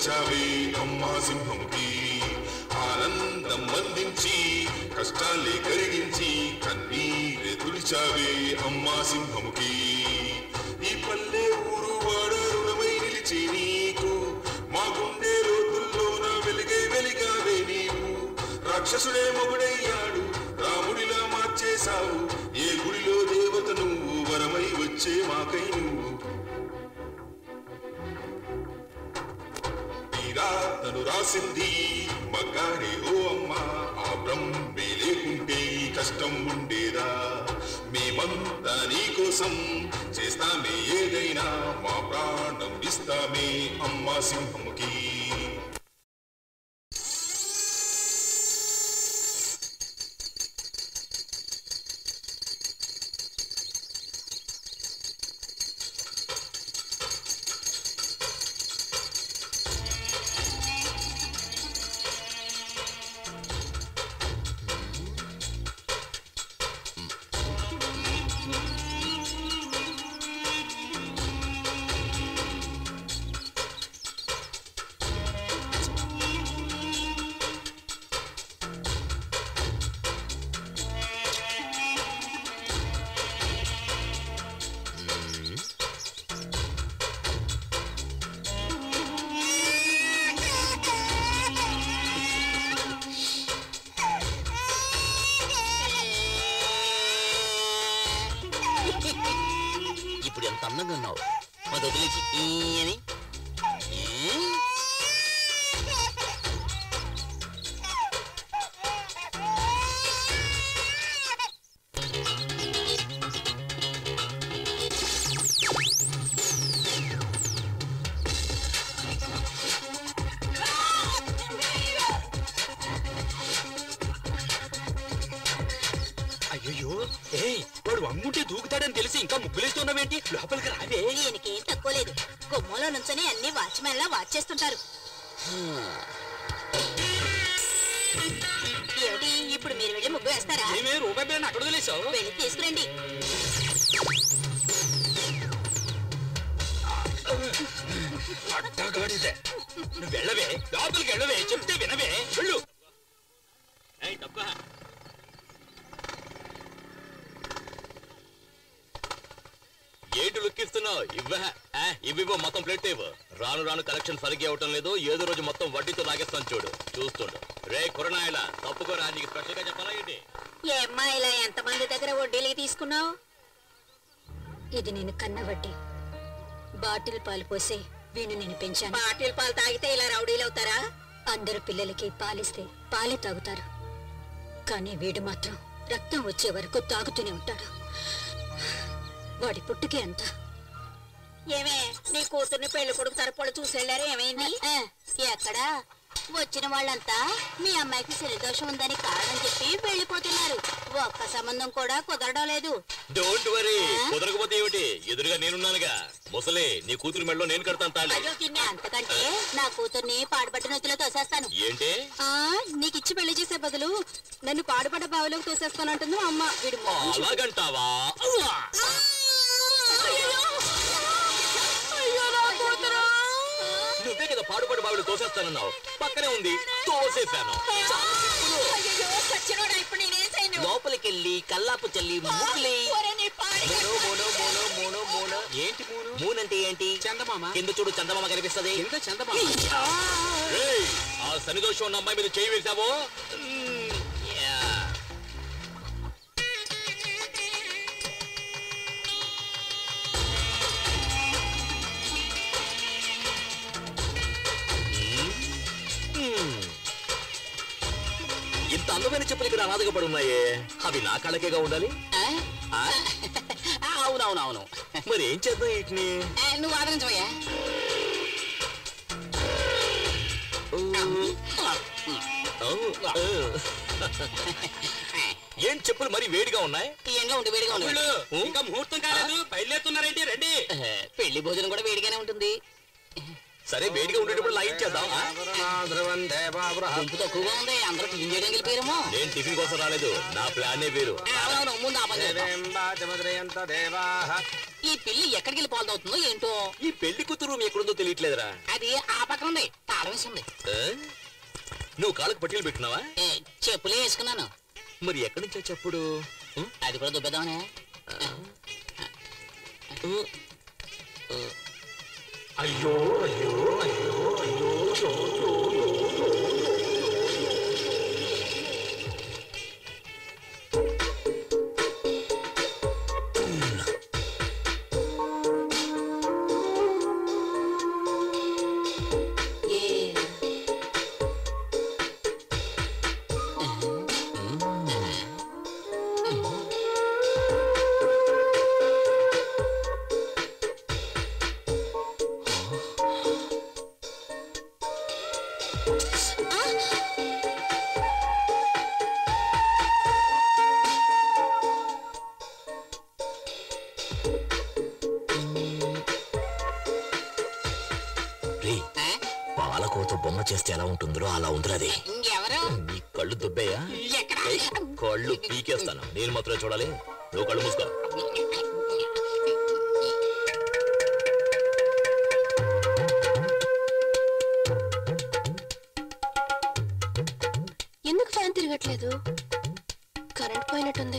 వచ్చావే అమ్మా సింహముఖి, ఆనందం అందించి కష్టాలే కరిగించి కన్నీరే తుడిచావే అమ్మా సింహముఖి. ఈ పల్లె ఊరు వాడ రుణమై నిలిచి నీకు మా గుండె లోతుల్లోన వెలిగావే నీవు. రాక్షసుడే మొగుడయ్యాడు రాముడిలా మార్చేశావు, ఏ గుడిలో దేవత నువ్వు వరమై వచ్చే మాకై నువ్వు. తను రాసింది మగాడే ఓ అమ్మా, ఆ బ్రహ్మే లేకుంటే ఈ కష్టం ఉండేదా. మేమంతా నీ కోసం చేస్తామే ఏదైనా, మా ప్రాణం ఇస్తామే అమ్మా సింహముఖి. ఇప్పుడు ఎంత అందంగా ఉన్నావు, అది వదిలేసి అని. అయ్యో వాడు అమ్ముంటే దూకుతాడని తెలిసి ఇంకా ముగ్గులేస్తున్నావేంటి? లోపలికి రావే. ఈయనకేం తక్కువ లేదు, గుమ్మలో నుంచొని అన్ని వాచ్మెన్ లా వాచ్ చేస్తుంటారు. ఏమిటి ఇప్పుడు మీరు వెళ్ళి ముగ్గు వేస్తారా? ఏమే రూపాయి బిల్లని అక్కడ వదిలేసావు? వెళ్ళి తీసుకురండి. అట్టగాడిదే, నువ్వు వెళ్ళవే, లోపలికి వెళ్ళవే, చెప్తే వినవే, వెళ్ళు. ఏంటి లుక్కిస్తున్నావు? ఇవ్వ మొత్తం ప్లేట్ ఇవ్వు. రాను రాను కలెక్షన్ సరిగ్గా అవటం లేదు, ఏదో రోజు మొత్తం వడ్డీతో లాగేస్తాను చూడు. చూస్తుండు. రే కురనాయలా తప్పుకోరా, నీకు స్పెషల్ గా చెప్పాలా ఏంటి? ఏమ్మా ఇలా ఎంతమంది దగ్గర వడ్డీలకి తీసుకున్నావు? ఇది నేను కన్న వడ్డీ. బాటిల్ పాలు పోసి వీణు నేను పెంచాను. బాటిల్ పాలు తాగితే ఇలా రౌడీలు అవుతారా? అందరు పిల్లలకి పాలిస్తే పాలే తాగుతారు, కానీ వీడు మాత్రం రక్తం వచ్చే వరకు తాగుతూనే ఉంటాడు. వాడి పుట్టుకే అంత. ఏమే నీ కూతుర్ని పెళ్లి కొడుకు తరపుడు చూసేళ్ళారు, ఏమైంది? ఎక్కడా వచ్చిన వాళ్ళంతా మీ అమ్మాయికి శనిదోషం ఉందని కారణం చెప్పి వెళ్ళిపోతున్నారు. ఒక్క సంబంధం కూడా కుదరడం లేదు. డోంట్ వరీ, కుదరకపోతే ఏమిటి, ఎదురుగా నేనున్నానుగా. ముసలే నీ కూతురు మెడలో నేను కడతాను తాళి. అంతకంటే నా కూతుర్ని పాడుబడ్డ నొత్తిలో తోసేస్తాను. ఏంటి? నీకిచ్చి పెళ్లి చేసే బదులు నన్ను పాడుబడ్డ బావిలోకి తోసేస్తానంటుంది మా అమ్మ. వీడు అలాగంటావా? నువ్వే కదా పాడుపడి బావిలో తోసేస్తానన్నావు, పక్కనే ఉంది తోసేశాను. లోపలికెళ్ళి కల్లాపు చల్లి ముగ్గులే. ఏంటి మూనంటే ఏంటి? చందమామ. కింద చూడు చందమామ కనిపిస్తుంది. ఆ శనిదోషం ఉన్న అమ్మాయి మీద చేయి వేశావో. ఇంత అందమైన చెప్పులు ఇక్కడ అనాథగా పడి ఉన్నాయే, అవి నా కళ్ళకేగా ఉండాలి. అవునవునవును, మరి ఏం చేద్దాం వీటిని? నువ్వు ఆదరించవయ్యా. ఏం చెప్పులు మరి వేడిగా ఉన్నాయి? వేడిగా ఉండు. ఇంకా ముహూర్తం కాలేదు, బయలుదేరుతున్నారేంటి? రండి. పెళ్లి భోజనం కూడా వేడిగానే ఉంటుంది. సరే వేడిగా ఉండేటప్పుడు లాగించేద్దాం. గుంపు తక్కువగా ఉంది, అందరూ టిఫిన్ చేయడానికి వెళ్ళిపోయారేమో. నేను టిఫిన్ కోసం రాలేదు, నా ప్లానే వేరు. ముందు ఈ పిల్లి ఎక్కడికి వెళ్ళి పాల్దవుతుందో ఏంటో. ఈ పెళ్లి కూతురు ఎక్కడుందో తెలియట్లేదురా. అది ఆ పక్కన ఉంది, తాళం వేసింది. నువ్వు కాళ్ళకు పట్టీలు పెట్టినావా? చెప్పులే వేసుకున్నాను. మరి ఎక్కడి నుంచో చెప్పుడు? అది కూడా దుబ్బేద్దామనే. అయ్యో అయ్యో అయ్యో అయ్యో. పాలకోతో బొమ్మ చేస్తే ఎలా ఉంటుందో అలా ఉందిరది. నీ కళ్ళు దుబ్బేయా? కళ్ళు పీకేస్తాను. నేను మాత్రమే చూడాలి. నువ్వు కళ్ళు మూసుకో. ఎందుకు ఫ్యాన్ తిరగట్లేదు? కరెంట్ పోయినట్టుంది.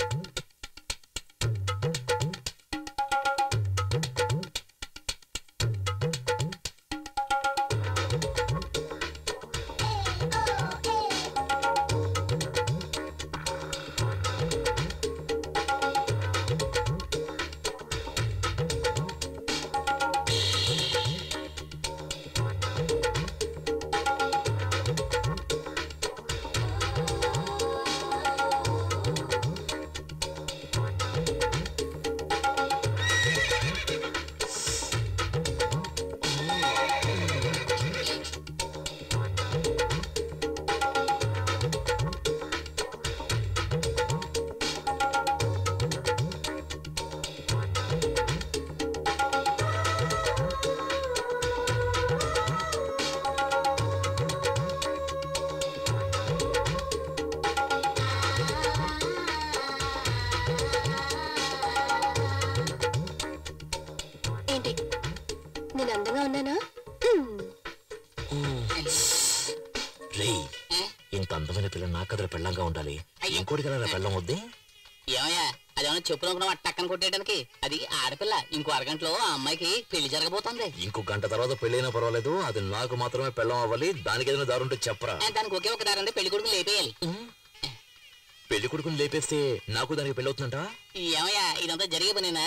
పెళ్ళంగా ఉండాలి. ఇంకోటి కదా పెళ్ళం వద్దే. ఏమయ్యా అదేమన్నా చెప్పునుకున్నా టక్కన కొట్టేయడానికి? అది ఆడపిల్ల. ఇంకో అరగంటలో ఆ అమ్మాయికి పెళ్లి జరగబోతుంది. ఇంకో గంట తర్వాత పెళ్ళైనా పర్వాలేదు, అది నాకు మాత్రమే పెళ్ళం అవ్వాలి. దానికి ఏదైనా దారుంటే చెప్పరా? దానికి ఒకే ఒక దారంటే పెళ్లి కొడుకుని లేపేయాలి. పెళ్లి కొడుకుని లేపేస్తే నాకు దానికి పెళ్ళి అవుతుందంట? ఏమయ్యా ఇదంతా జరిగే పనేనా?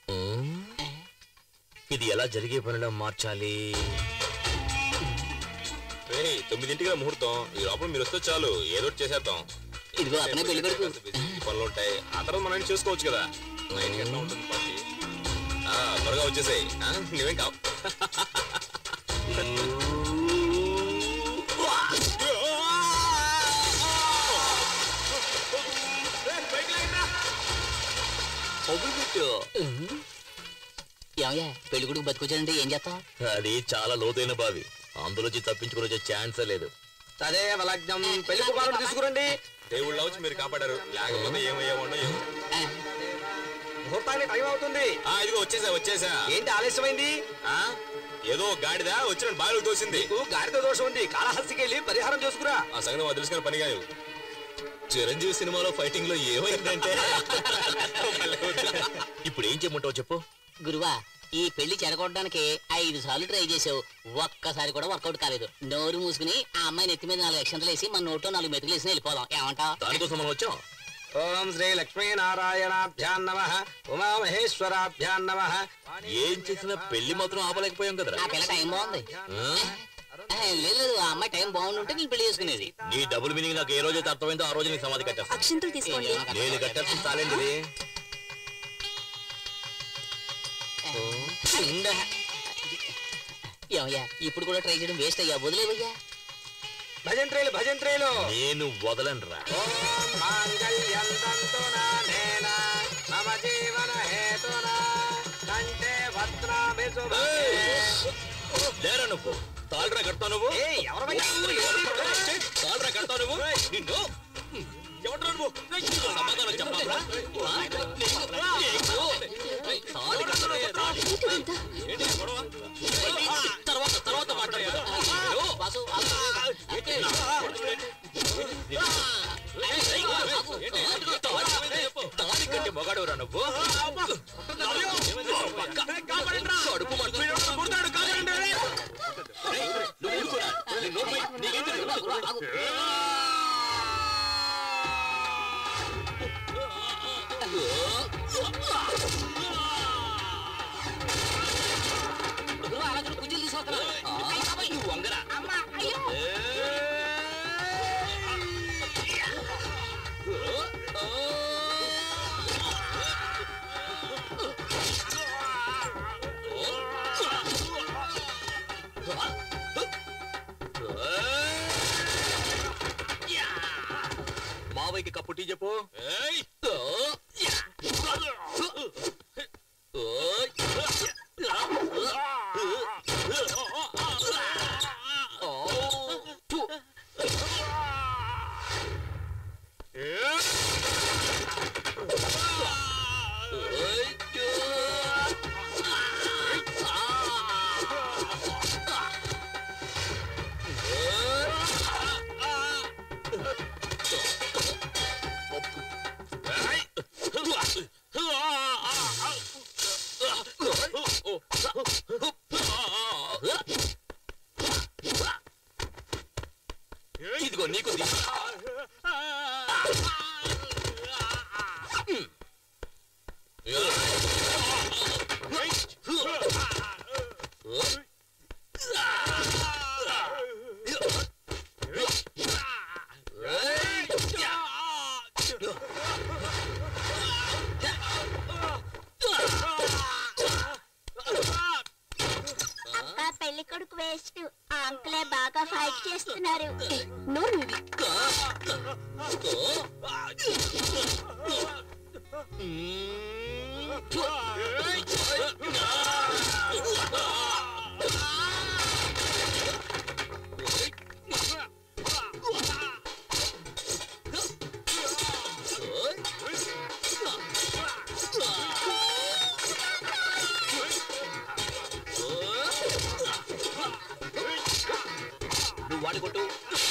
ఇది ఎలా జరిగే పనిలో మార్చాలి? 9ంటికి ముహూర్తం. ఈ లోపల మీరు వస్తే చాలు, ఏదో చేసేద్దాం. ఇదిగో అతనే పెళ్లి కొడుకు. పనులు ఉంటాయి, ఆ తర్వాత మనం చేసుకోవచ్చు కదా. 9 గంటల ఉంటుంది పార్టీ. త్వరగా వచ్చేసాయి. నువ్వేం కావు. ఏమయ్యా పెళ్లి కొడుకు బతికొచ్చాడంటే ఏం చేస్తాం? అది చాలా లోతైన బావి, అందులోంచి తప్పించుకుని వచ్చే ఛాన్సే లేదు. అదే లగ్నం పెళ్లి కుమారుడు తీసుకురండి. దేవుళ్ళ వచ్చి మీరు కాపాడారు, లేకపోతే ఏమయ్యామో. ముహూర్తానికి టైం అవుతుంది. ఇదిగో వచ్చేసా. ఏంటి ఆలస్యమైంది? ఏదో గాడిదా వచ్చిన బావిలో తోసింది. గాడిద దోషం ఉంది, కాళహస్తికి వెళ్ళి పరిహారం చేసుకురా. ఆ సంగతి మాకు తెలుసుకుని పని కాదు. చిరంజీవి సినిమాలో ఫైటింగ్ లో ఏమైందంటే ఇప్పుడు ఏం చేయమంటావు చెప్పు. గురువా ఈ పెళ్లి చెడగొట్టడానికి 5 సార్లు ట్రై చేసావు, ఒక్కసారి కూడా వర్కౌట్ కాలేదు. నోరు మూసుకుని ఆ అమ్మాయి నెత్తి మీద 4 అక్షంతలు వేసి మన నోట్లో 4 మెతుకులు వేసి వెళ్ళిపోదాం. ఏమంటావు? దానికోసం మనం వచ్చాం. ఓం శ్రీ లక్ష్మీ నారాయణాభ్యాం నమః, ఉమామహేశ్వరాభ్యాం నమః. ఏం చేసినా పెళ్లి మాత్రం ఆపలేకపోయాం కదరా. ఆ పిల్ల టైం బాగుంది. లేదు ఆ అమ్మాయి టైం బాగుంటుంటే నేను పెళ్లి చేసుకునేది. నీ డబుల్ మీనింగ్ నాకు ఏ రోజైతే అర్థమైందో ఆ రోజు నీకు సమాధి కట్టేస్తా. అక్షంతలు తీసుకోండి. నేను కట్టేస్తాను చాలండి. ఏమయ్యా ఇప్పుడు కూడా ట్రై చేయడం వేస్ట్ అయ్యా, వదిలేవయ్యా. భజంత్రేలు నేను వదలను రా. లేరా నువ్వు తాళ్ళరా కడతావు నువ్వు. తాళ్ళరా కడతావు నువ్వు. నిన్ను ఎవరు నువ్వు సమాధానం చెప్పాలా? తర్వాత మాట్లాడుకుంటే మొగాడవరా నువ్వు కడుపు కుజీలు తీసుకొస్తున్నా వంగరా మావయ్యకి కప్పు టీ చెప్పు ఇదిగో నీకు పెళ్లి కొడుకు వేస్ట్ ఆ అంకులే బాగా ఫైట్ చేస్తున్నారు. నువ్వు వాడి కొట్టు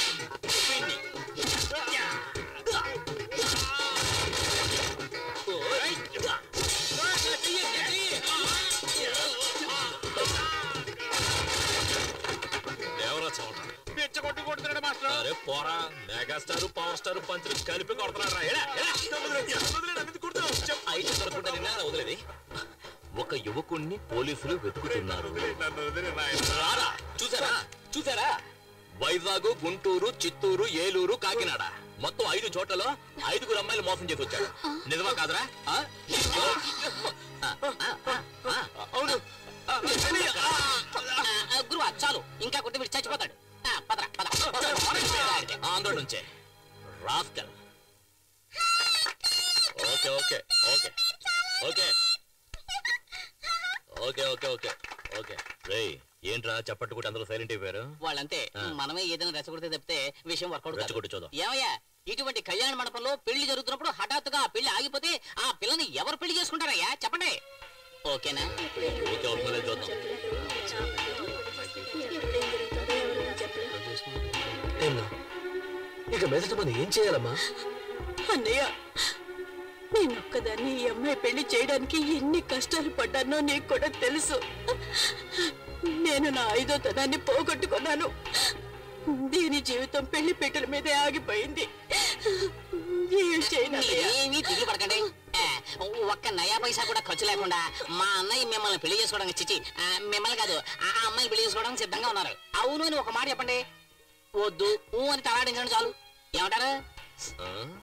అరే పోరా మెగాస్టార్ పవర్ స్టార్ పంచులు కలిపి కొడుతున్నారా అయితే దొరకకుండా నిన్న వదిలేది ఒక యువకుణ్ణి పోలీసులు వెతుకుతున్నారు. చూసారా చూసారా వైజాగ్, గుంటూరు, చిత్తూరు, ఏలూరు, కాకినాడ మొత్తం 5 చోట్లలో 5 అమ్మాయిలు మోసం చేసి వచ్చాడు. నిజమా కాదురా? అవును గురువా చాలు, ఇంకా కొట్టి మీరు చచ్చిపోతాడు. ఆంధ్ర నుంచే rascal. Okay okay okay okay okay okay okay okay రేయ్ ఏంట్రా చప్పట్టు కూడా అందరూ సైలెంట్ అయిపోయారు? వాళ్ళంతే, మనమే ఏదైనా రెచ్చగొడితే తప్పితే విషయం వర్కౌట్ రెచ్చగొట్టు చూద్దాం. ఏమయ్యా ఇటువంటి కళ్యాణ మండపంలో పెళ్లి జరుగుతున్నప్పుడు హఠాత్తుగా ఆ పెళ్లి ఆగిపోతే ఆ పిల్లని ఎవరు పెళ్లి చేసుకుంటారయ్యా చెప్పండి. ఓకేనా? ఓకే అవుతుందో చూద్దాం. ఇక మీదట మనం ఏం చేయాలమ్మా? అన్నయ్య, నేనొక్కదాన్ని ఈ అమ్మాయి పెళ్లి చేయడానికి ఎన్ని కష్టాలు పడ్డానో నీకు కూడా తెలుసు. నేను నా 5వ తనాన్ని పోగొట్టుకున్నాను. దీని జీవితం పెళ్లి పెట్టెల మీదే ఆగిపోయింది. ఏమీ దిగులు పడకండి. ఒక్క నయా పైసా కూడా ఖర్చు లేకుండా మా అన్నయ్య మిమ్మల్ని పెళ్లి చేసుకోవడానికి చిచ్చి మిమ్మల్ని కాదు ఆ అమ్మాయిని పెళ్లి చేసుకోవడానికి సిద్ధంగా ఉన్నారు. అవును అని ఒక మాట చెప్పండి. వద్దు అని తలాడించండి చాలు. ఏమంటారు?